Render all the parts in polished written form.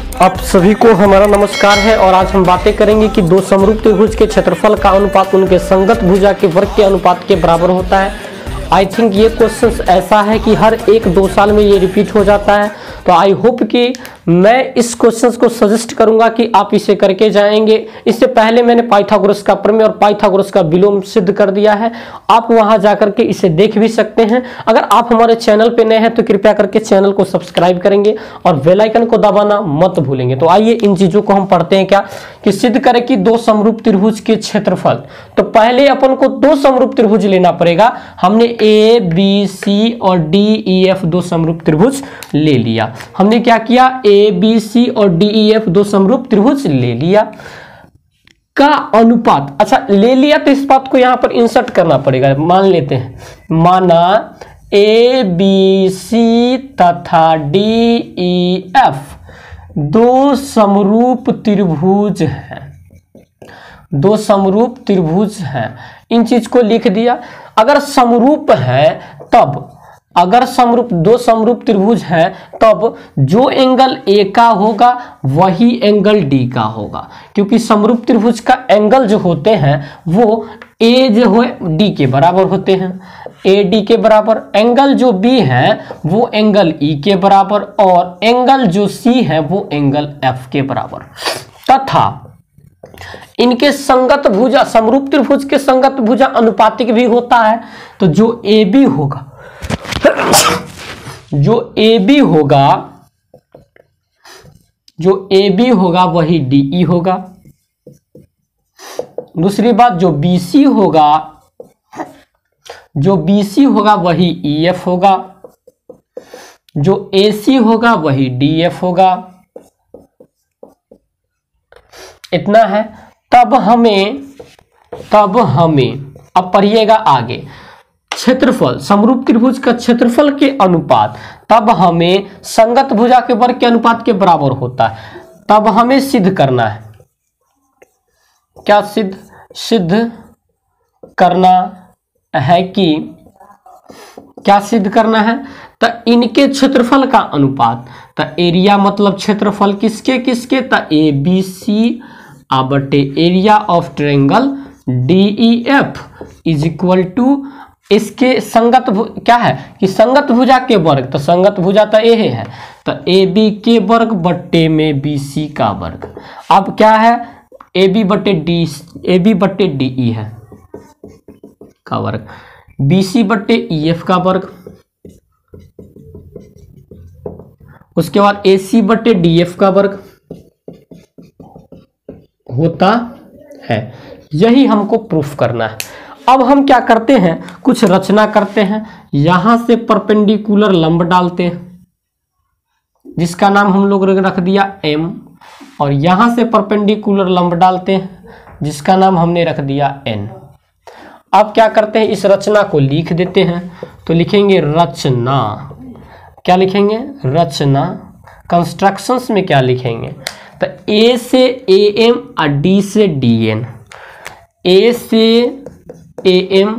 आप सभी को हमारा नमस्कार है और आज हम बातें करेंगे कि दो समरूप त्रिभुज के क्षेत्रफल का अनुपात उनके संगत भुजा के वर्ग के अनुपात के बराबर होता है। आई थिंक ये क्वेश्चन ऐसा है कि हर 1-2 साल में ये रिपीट हो जाता है, तो आई होप कि मैं इस क्वेश्चन को सजेस्ट करूंगा कि आप इसे करके जाएंगे। इससे पहले मैंने पाइथागोरस का प्रमेय और पाइथागोरस का विलोम सिद्ध कर दिया है, आप वहां जाकर के इसे देख भी सकते हैं। अगर आप हमारे चैनल पे नए हैं तो कृपया करके चैनल को सब्सक्राइब करेंगे और बेल आइकन को दबाना मत भूलेंगे। तो आइए इन चीजों को हम पढ़ते हैं क्या कि सिद्ध करें कि दो समरूप त्रिभुज के क्षेत्रफल। तो पहले अपन को दो समरूप त्रिभुज लेना पड़ेगा। हमने ए बी सी और डी ई एफ दो समरूप त्रिभुज ले लिया। हमने क्या किया, ए बी सी और डी ई एफ दो समरूप त्रिभुज ले लिया का अनुपात, अच्छा ले लिया तो इस बात को यहां पर इंसर्ट करना पड़ेगा। मान लेते हैं, माना ए बी सी तथा डी ई एफ दो समरूप त्रिभुज हैं, दो समरूप त्रिभुज हैं। इन चीज को लिख दिया। अगर समरूप है तब, अगर समरूप दो समरूप त्रिभुज है तब जो एंगल ए का होगा वही एंगल डी का होगा, क्योंकि समरूप त्रिभुज का एंगल जो होते हैं वो ए जो है डी के बराबर होते हैं, ए डी के बराबर। एंगल जो बी है वो एंगल ई के बराबर और एंगल जो सी है वो एंगल एफ के बराबर। तथा इनके संगत भुजा, समरूप त्रिभुज के संगत भुजा अनुपातिक भी होता है। तो जो ए बी होगा, जो ए बी होगा, जो ए बी होगा वही डी ई होगा। दूसरी बात, जो बी सी होगा, जो बी सी होगा वही ई एफ होगा, जो ए सी होगा वही डी एफ होगा। इतना है। तब हमें अब पढ़िएगा आगे, क्षेत्रफल, समरूप त्रिभुज का क्षेत्रफल के अनुपात तब हमें संगत भुजा के वर्ग के अनुपात के बराबर होता है। तब हमें सिद्ध करना है, क्या सिद्ध करना है कि क्या सिद्ध करना है, तो इनके क्षेत्रफल का अनुपात, तो एरिया मतलब क्षेत्रफल किसके किसके, तो ए बी सी बटे area of triangle D E F is equal to इसके संगत क्या है कि संगत भुजा के वर्ग, तो संगत भुजा तो ए है, तो ए बी के वर्ग बट्टे में बी सी का वर्ग। अब क्या है, ए बी बट्टे डी ई है का वर्ग, बी सी बट्टे ई एफ का वर्ग, उसके बाद ए सी बट्टे डी एफ का वर्ग होता है। यही हमको प्रूफ करना है। अब हम क्या करते हैं, कुछ रचना करते हैं। यहां से परपेंडिकुलर लंब डालते हैं जिसका नाम हम लोग रख दिया m, और यहां से परपेंडिकुलर लंब डालते हैं जिसका नाम हमने रख दिया n। अब क्या करते हैं, इस रचना को लिख देते हैं। तो लिखेंगे रचना, क्या लिखेंगे, रचना। कंस्ट्रक्शंस में क्या लिखेंगे, तो ए से ए एम और डी से डी एन, ए से ए एम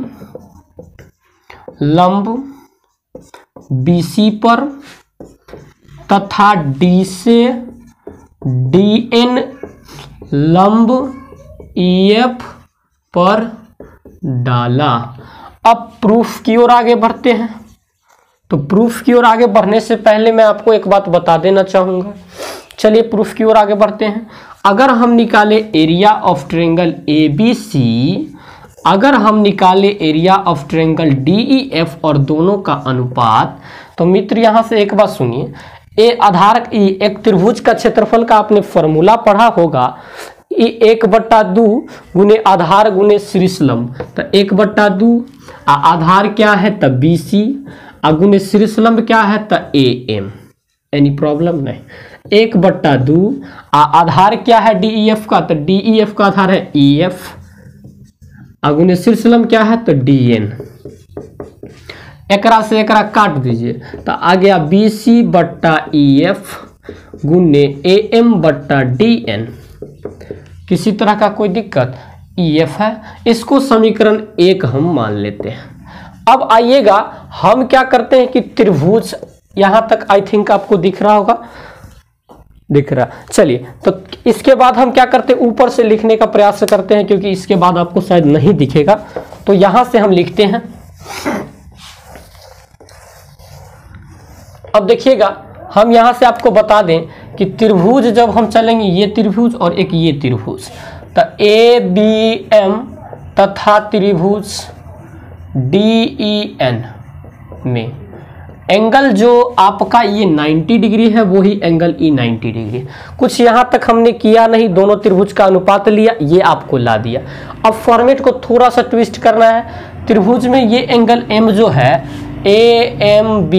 लंब बी सी पर तथा डी से डी एन लंब ई एफ पर डाला। अब प्रूफ की ओर आगे बढ़ते हैं। तो प्रूफ की ओर आगे बढ़ने से पहले मैं आपको एक बात बता देना चाहूंगा। चलिए प्रूफ की ओर आगे बढ़ते हैं। अगर हम निकाले area of triangle A B C, अगर हम निकाले area of triangle D E F और दोनों का अनुपात, तो मित्र यहां से एक बात सुनिए, ए आधार एक त्रिभुज का क्षेत्रफल का आपने फॉर्मूला पढ़ा होगा, 1/2 गुने आधार गुने शीर्ष लंब। तो 1/2 आधार क्या है, तब बी सी, गुने शीर्ष लंब क्या है, तो ए एम। एनी प्रॉब्लम नहीं। 1/2 आधार क्या है डी ई एफ का, तो डी ई एफ का आधार है ई एफ, गुने शीर्ष लंब क्या है, तो डी एन। एकरा से एकरा काट दीजिए तो आ गया बी सी बट्टा ई एफ गुने ए एम बट्टा डी एन। किसी तरह का कोई दिक्कत, ई एफ है, इसको समीकरण 1 हम मान लेते हैं। अब आइएगा हम क्या करते हैं कि त्रिभुज, यहां तक आई थिंक आपको दिख रहा होगा, दिख रहा। चलिए, तो इसके बाद हम क्या करते हैं, ऊपर से लिखने का प्रयास करते हैं, क्योंकि इसके बाद आपको शायद नहीं दिखेगा। तो यहां से हम लिखते हैं। अब देखिएगा, हम यहां से आपको बता दें कि त्रिभुज जब हम चलेंगे, ये त्रिभुज और एक ये त्रिभुज, तो ABM तथा त्रिभुज DEN में एंगल जो आपका ये 90 डिग्री है, वो ही एंगल E 90 डिग्री। कुछ यहाँ तक हमने किया नहीं, दोनों त्रिभुज का अनुपात लिया, ये आपको ला दिया। अब फॉर्मेट को थोड़ा सा ट्विस्ट करना है। त्रिभुज में ये एंगल M जो है AMB,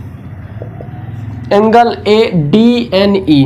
एंगल ADNE,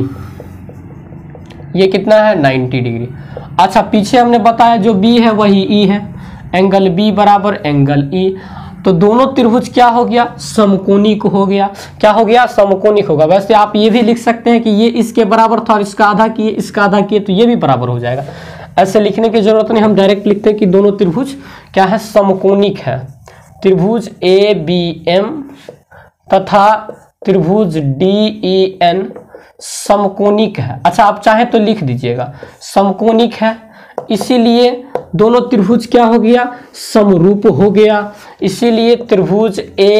ये कितना है 90 डिग्री। अच्छा, पीछे हमने बताया जो B है वही E है, एंगल B बराबर एंगल E। तो दोनों त्रिभुज क्या हो गया, समकोणिक हो गया। क्या हो गया, समकोणिक होगा। वैसे आप ये भी लिख सकते हैं कि ये इसके बराबर था और इसका आधा किए, इसका आधा किए, तो ये भी बराबर हो जाएगा। ऐसे लिखने की जरूरत नहीं, हम डायरेक्ट लिखते हैं कि दोनों त्रिभुज क्या है, समकोणिक है। त्रिभुज ABM तथा त्रिभुज DEN समकोणिक है। अच्छा, आप चाहें तो लिख दीजिएगा समकोणिक है, इसीलिए दोनों त्रिभुज क्या हो गया, समरूप हो गया। इसीलिए त्रिभुज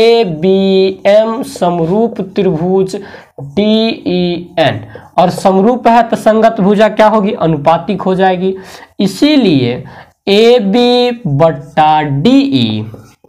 ABM समरूप त्रिभुज DEN, और समरूप है तो संगत भुजा क्या होगी, अनुपातिक हो जाएगी। इसीलिए AB बट्टा DE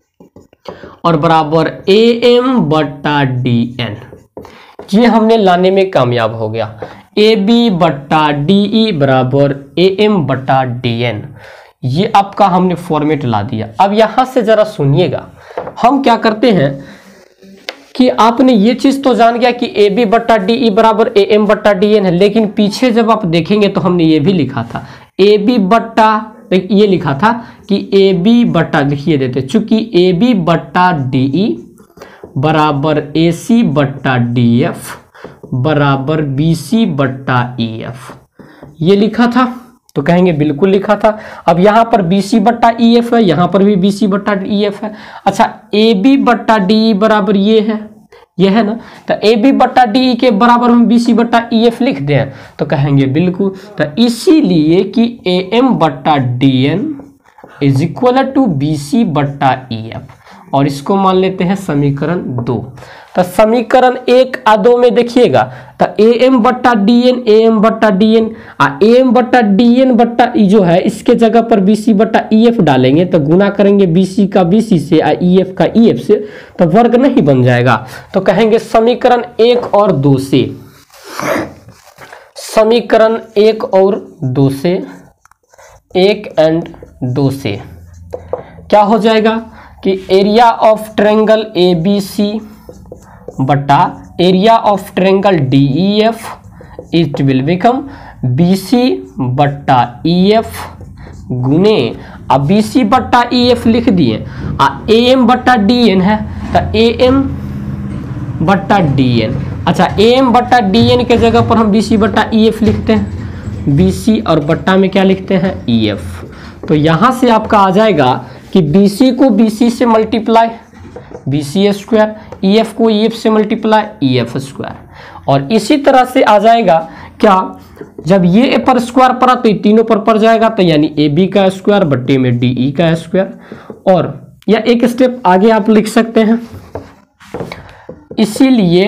और बराबर AM बट्टा DN, ये हमने लाने में कामयाब हो गया। AB बट्टा DE बराबर AM बट्टा DN, ये आपका हमने फॉर्मेट ला दिया। अब यहां से जरा सुनिएगा, हम क्या करते हैं कि आपने ये चीज तो जान गया कि AB बट्टा DE बराबर AM बट्टा DN है, लेकिन पीछे जब आप देखेंगे तो हमने ये भी लिखा था AB बट्टा, ये लिखा था कि AB बट्टा, लिखिए देते, चूंकि AB बट्टा DE बराबर AC बट्टा DF बराबर BC बट्टा EF, ये लिखा था। तो कहेंगे बिल्कुल लिखा था। अब यहाँ पर BC बट्टा EF है, यहाँ पर भी BC बट्टा EF है। अच्छा, AB बट्टा DE बराबर ये है ना, तो AB बट्टा DE के बराबर हम BC बट्टा EF लिख दें, तो कहेंगे बिल्कुल। तो इसीलिए कि AM बट्टा DN is equal to BC बट्टा EF, और इसको मान लेते हैं समीकरण 2। तो समीकरण 1 और 2 में देखिएगा, तो AM बट्टा DN, AM बट्टा DN, AM बट्टा DN बट्टा जो है इसके जगह पर BC बट्टा EF डालेंगे, तो गुना करेंगे BC का BC से और EF का EF से, तो वर्ग नहीं बन जाएगा। तो कहेंगे समीकरण 1 और 2 से, समीकरण 1 और 2 से, 1 एंड 2 से क्या हो जाएगा कि एरिया ऑफ ट्रायंगल ABC बटा area of triangle DEF, it will become BC बट्टा EF गुने, अब BC बट्टा EF लिख दिए, AM बट्टा DN है तो AM बट्टा DN। अच्छा, AM बट्टा DN के जगह पर हम BC बट्टा EF लिखते हैं, BC और बट्टा में क्या लिखते हैं, EF। तो यहां से आपका आ जाएगा कि BC को BC से मल्टीप्लाई BC स्क्वायर, EF को EF से मल्टीप्लाई EF स्क्वायर, और इसी तरह से आ जाएगा क्या, जब ये पर स्क्वायर पड़ा तो ये तीनों पर पड़ जाएगा, तो यानी AB का स्क्वायर बट्टे में DE का स्क्वायर। और या एक स्टेप आगे आप लिख सकते हैं, इसीलिए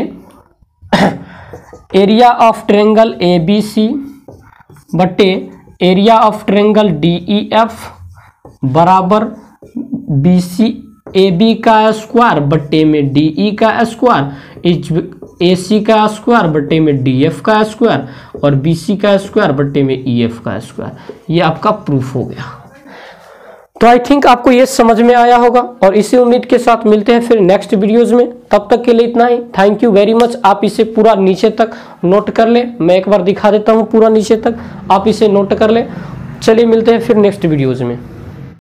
एरिया ऑफ ट्रायंगल ABC बट्टे एरिया ऑफ ट्रायंगल DEF बराबर BC AB का स्क्वायर बट्टे में DE का स्क्वायर, AC का स्क्वायर बट्टे में DF का स्क्वायर और BC का स्क्वायर बट्टे में EF का स्क्वायर। ये आपका प्रूफ हो गया। तो आई थिंक आपको ये समझ में आया होगा, और इसी उम्मीद के साथ मिलते हैं फिर नेक्स्ट वीडियोस में। तब तक के लिए इतना ही, थैंक यू वेरी मच। आप इसे पूरा नीचे तक नोट कर ले, मैं एक बार दिखा देता हूँ पूरा नीचे तक, आप इसे नोट कर ले। चलिए मिलते हैं फिर नेक्स्ट वीडियोस में।